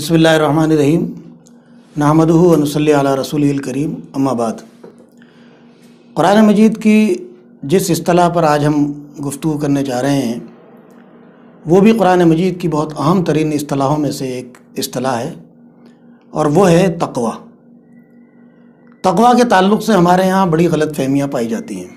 بسم اللہ الرحمن الرحیم نحمدہ و نصلی علی رسولہ الکریم اما بعد۔ قرآن مجید کی جس اصطلاح پر آج ہم گفتگو کرنے جا رہے ہیں وہ بھی قرآن مجید کی بہت اہم ترین اصطلاحوں میں سے ایک اصطلاح ہے، اور وہ ہے تقوی۔ تقوی کے تعلق سے ہمارے ہاں بڑی غلط فہمیاں پائی جاتی ہیں۔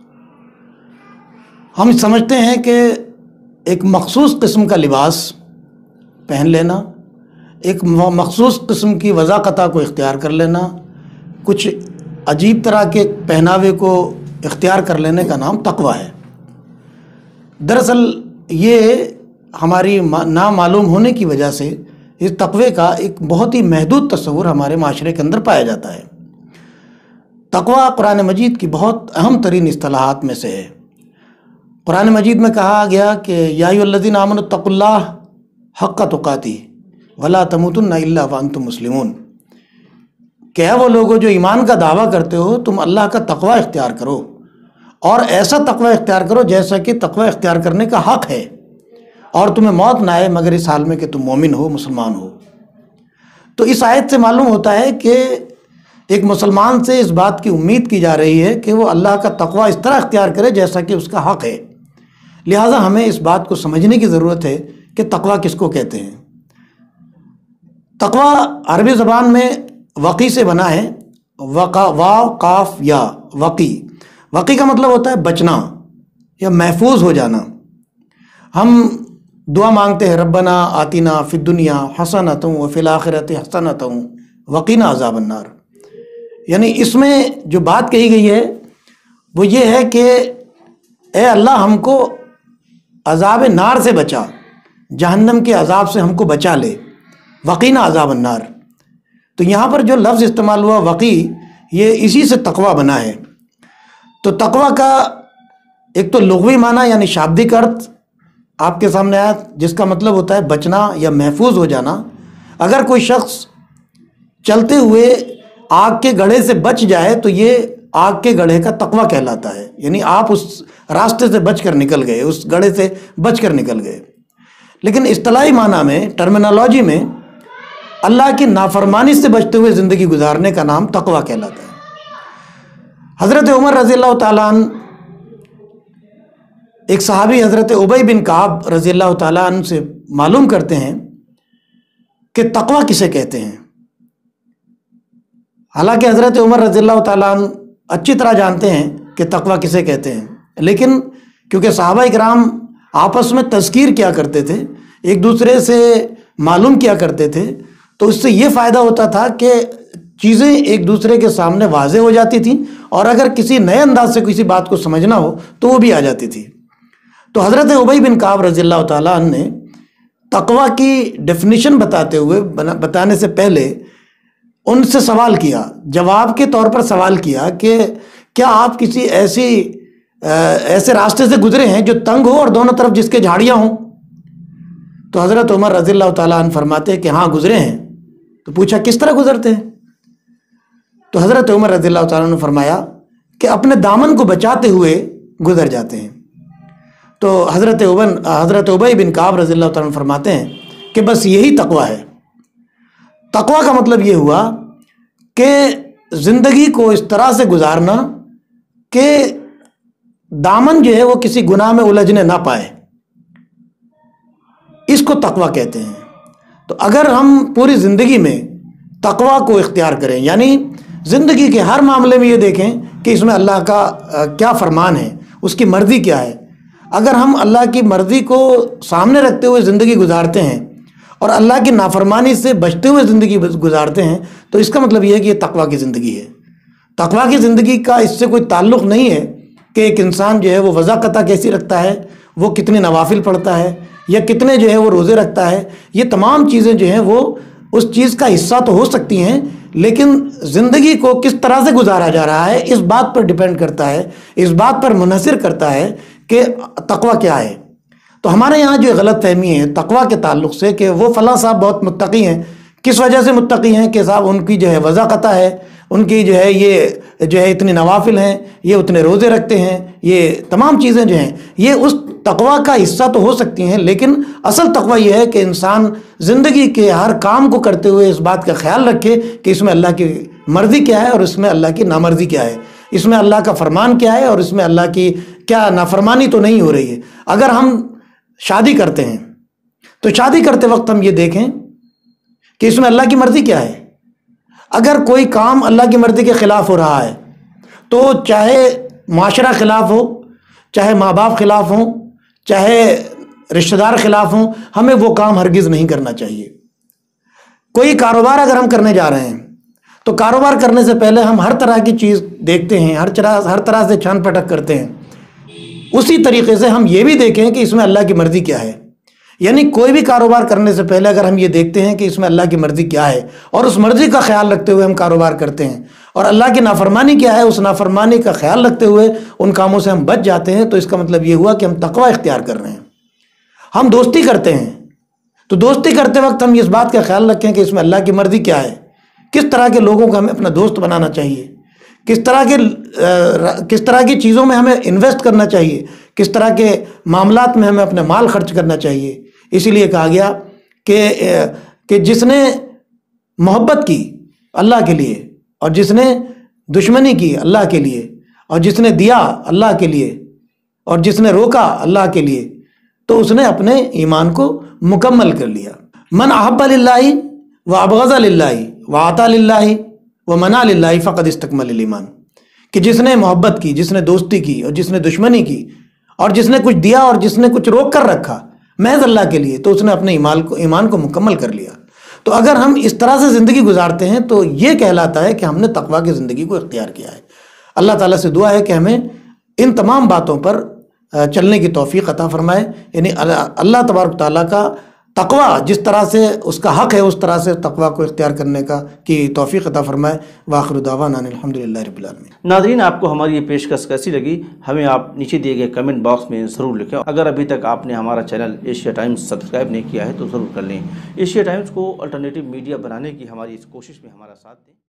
ہم سمجھتے ہیں کہ ایک مخصوص قسم کا لباس پہن لینا، ایک مخصوص قسم کی وضاقتہ کو اختیار کر لینا، کچھ عجیب طرح کے پہناوے کو اختیار کر لینے کا نام تقوی ہے۔ دراصل یہ ہماری نامعلوم ہونے کی وجہ سے اس تقوی کا ایک بہت ہی محدود تصور ہمارے معاشرے کے اندر پایا جاتا ہے۔ تقوی قرآن مجید کی بہت اہم ترین اصطلاحات میں سے ہے۔ قرآن مجید میں کہا گیا کہ یا ایھا الذین آمنوا اتقوا اللہ حق تقاتہ ولا تموتن الا وانتم مسلمون، کہ وہ لوگوں جو ایمان کا دعویٰ کرتے ہو تم اللہ کا تقوی اختیار کرو، اور ایسا تقوی اختیار کرو جیسا کہ تقوی اختیار کرنے کا حق ہے، اور تمہیں موت نہ آئے مگر اس حال میں کہ تم مومن ہو، مسلمان ہو۔ تو اس آیت سے معلوم ہوتا ہے کہ ایک مسلمان سے اس بات کی امید کی جا رہی ہے کہ وہ اللہ کا تقوی اس طرح اختیار کرے جیسا کہ اس کا حق ہے۔ لہٰذا ہمیں اس بات کو سمجھنے کی ضرورت ہے کہ تقوی کس کو کہتے ہیں۔ تقوی عربی زبان میں وقی سے بنا ہے، واو قاف یا وقی۔ وقی کا مطلب ہوتا ہے بچنا یا محفوظ ہو جانا۔ ہم دعا مانگتے ہیں ربنا آتنا فی الدنیا حسنۃ وفی الآخرۃ حسنۃ وقنا عذاب النار، یعنی اس میں جو بات کہی گئی ہے وہ یہ ہے کہ اے اللہ ہم کو عذاب نار سے بچا، جہنم کے عذاب سے ہم کو بچا لے، وقینا عذاب النار۔ تو یہاں پر جو لفظ استعمال ہوا وقی، یہ اسی سے تقوی بنا ہے۔ تو تقوی کا ایک تو لغوی معنی یعنی شابدک ارتھ آپ کے سامنے آیا، جس کا مطلب ہوتا ہے بچنا یا محفوظ ہو جانا۔ اگر کوئی شخص چلتے ہوئے آگ کے گڑھے سے بچ جائے تو یہ آگ کے گڑھے کا تقوی کہلاتا ہے، یعنی آپ اس راستے سے بچ کر نکل گئے، اس گڑھے سے بچ کر نکل گئے۔ لیکن اصطلاحی معنی میں، ٹرمینالوجی میں، اللہ کی نافرمانی سے بچتے ہوئے زندگی گزارنے کا نام تقوی کہلاتا ہے۔ حضرت عمر رضی اللہ تعالیٰ عنہ، ایک صحابی حضرت ابی بن کعب رضی اللہ تعالیٰ عنہ سے معلوم کرتے ہیں کہ تقوی کسے کہتے ہیں۔ حالانکہ حضرت عمر رضی اللہ تعالیٰ عنہ اچھی طرح جانتے ہیں کہ تقوی کسے کہتے ہیں، لیکن کیونکہ صحابہ اکرام آپس میں تذکیر کیا کرتے تھے، ایک دوسرے سے معلوم کیا کرتے تھے، تو اس سے یہ فائدہ ہوتا تھا کہ چیزیں ایک دوسرے کے سامنے واضح ہو جاتی تھیں، اور اگر کسی نئے انداز سے کسی بات کو سمجھنا ہو تو وہ بھی آ جاتی تھی۔ تو حضرت ابی بن کعب رضی اللہ تعالیٰ عنہ نے تقوی کی ڈیفینیشن بتانے سے پہلے ان سے سوال کیا، جواب کے طور پر سوال کیا کہ کیا آپ کسی ایسے راستے سے گزرے ہیں جو تنگ ہو اور دونوں طرف جس کے جھاڑیاں ہوں؟ تو حضرت عمر رضی اللہ تعالیٰ عنہ فرماتے ہیں کہ ہاں گزرے ہیں۔ تو پوچھا کس طرح گزرتے ہیں؟ تو حضرت عمر رضی اللہ تعالیٰ عنہ نے فرمایا کہ اپنے دامن کو بچاتے ہوئے گزر جاتے ہیں۔ تو حضرت ابی بن کعب رضی اللہ تعالیٰ عنہ فرماتے ہیں کہ بس یہی تقوی ہے۔ تقوی کا مطلب یہ ہوا کہ زندگی کو اس طرح سے گزارنا کہ دامن جو ہے وہ کسی گناہ میں الجھنے نہ پائے، اس کو تقوی کہتے ہیں۔ تو اگر ہم پوری زندگی میں تقوی کو اختیار کریں، یعنی زندگی کے ہر معاملے میں یہ دیکھیں کہ اس میں اللہ کا کیا فرمان ہے، اس کی مرضی کیا ہے، اگر ہم اللہ کی مرضی کو سامنے رکھتے ہوئے زندگی گزارتے ہیں اور اللہ کی نافرمانی سے بچتے ہوئے زندگی گزارتے ہیں، تو اس کا مطلب یہ ہے کہ یہ تقوی کی زندگی ہے۔ تقوی کی زندگی کا اس سے کوئی تعلق نہیں ہے کہ ایک انسان جو ہے وہ وضاقتہ کیسی رکھتا ہے، وہ کتنے نوافل پڑھتا ہے، یا کتنے جو ہے وہ روزے رکھتا ہے۔ یہ تمام چیزیں جو ہیں وہ اس چیز کا حصہ تو ہو سکتی ہیں، لیکن زندگی کو کس طرح سے گزارا جا رہا ہے اس بات پر ڈیپینڈ کرتا ہے، اس بات پر منحصر کرتا ہے کہ تقوی کیا ہے۔ تو ہمارے یہاں جو غلط فہمی ہے تقوی کے تعلق سے کہ وہ فلاں صاحب بہت متقی ہیں کس وجہ سے متقی ہیں کہ صاحب ان کی جو ہے وضاقتہ ہے، ان کی جو ہے یہ جو ہے اتنے نوافل ہیں، یہ اتنے روزے رکھتے ہیں، یہ تمام چیزیں جو ہیں یہ اس تقوی کا حصہ تو ہو سکتی ہیں، لیکن اصل تقوی یہ ہے کہ انسان زندگی کے ہر کام کو کرتے ہوئے اس بات کا خیال رکھے کہ اس میں اللہ کی مرضی کیا ہے اور اس میں اللہ کی نامرضی کیا ہے، اس میں اللہ کا فرمان کیا ہے اور اس میں اللہ کی کیا نافرمانی تو نہیں ہو رہی ہے۔ اگر ہم شادی کرتے ہیں تو شادی کرتے وقت ہم یہ دیکھیں کہ اس میں اللہ کی مرضی کیا ہے۔ اگر کوئی کام اللہ کی مرضی کے خلاف ہو رہا ہے تو چاہے معاشرہ خلاف ہو، چاہے ماں باپ خلاف ہوں، چاہے رشتہ دار خلاف ہوں، ہمیں وہ کام ہرگز نہیں کرنا چاہیے۔ کوئی کاروبار اگر ہم کرنے جا رہے ہیں تو کاروبار کرنے سے پہلے ہم ہر طرح کی چیز دیکھتے ہیں، ہر طرح سے چھان پٹک کرتے ہیں۔ اسی طریقے سے ہم یہ بھی دیکھیں کہ اس میں اللہ کی مرضی کیا ہے، یعنی کوئی بھی کاروبار کرنے سے پہلے اگر ہم یہ دیکھتے ہیں کہ اس میں اللہ کی مرضی کیا ہے اور اس مرضی کا خیال رکھتے ہوئے ہم کاروبار کرتے ہیں، اور اللہ کی نافرمانی کیا ہے اس نافرمانی کا خیال رکھتے ہوئے ان کاموں سے ہم بچ جاتے ہیں، تو اس کا مطلب یہ ہوا کہ ہم تقوی اختیار کر رہے ہیں۔ ہم دوستی کرتے ہیں تو دوستی کرتے وقت ہم اس بات کا خیال رکھیں کہ اس میں اللہ کی مرضی کیا ہے، کس طرح کے لوگوں کو ہمیں اپنا دوست بنانا چاہیے، کس طرح کی چیزوں میں ہمیں انویسٹ کرنا چاہیے، کس طرح کے معاملات میں ہمیں اپنے مال خرچ کرنا چاہیے۔ اسی لیے کہا گیا کہ جس نے محبت کی اللہ کے لیے اور جس نے دشمنی کی اللہ کے لیے اور جس نے دیا اللہ کے لیے اور جس نے روکا اللہ کے لیے، تو اس نے اپنے ایمان کو مکمل کر لیا۔ من احب للہ و ابغض للہ و عطا للہ و منع للہ فقد استکمل الایمان، کہ جس نے محبت کی، جس نے دوستی کی اور جس نے دشمنی کی اور جس نے کچھ دیا اور جس نے کچھ روک کر رکھا محض اللہ کے لیے، تو اس نے اپنے ایمان کو مکمل کر لیا۔ تو اگر ہم اس طرح سے زندگی گزارتے ہیں تو یہ کہلاتا ہے کہ ہم نے تقویٰ کی زندگی کو اختیار کیا ہے۔ اللہ تعالیٰ سے دعا ہے کہ ہمیں ان تمام باتوں پر چلنے کی توفیق عطا فرمائے، یعنی اللہ تبارک تعالیٰ کا تقویٰ جس طرح سے اس کا حق ہے اس طرح سے تقویٰ کو اختیار کرنے کی توفیق عطا فرمائے۔ وآخر دعوانا الحمدللہ رب العالمین۔ ناظرین، آپ کو ہماری یہ پیشکش کیسی لگی ہمیں آپ نیچے دیے گئے کمنٹ باکس میں ضرور لکھیں۔ اگر ابھی تک آپ نے ہمارا چینل ایشیا ٹائمز سبسکرائب نہیں کیا ہے تو ضرور کر لیں۔ ایشیا ٹائمز کو الٹرنیٹیو میڈیا بنانے کی ہماری اس کوشش میں ہمارا ساتھ دیں۔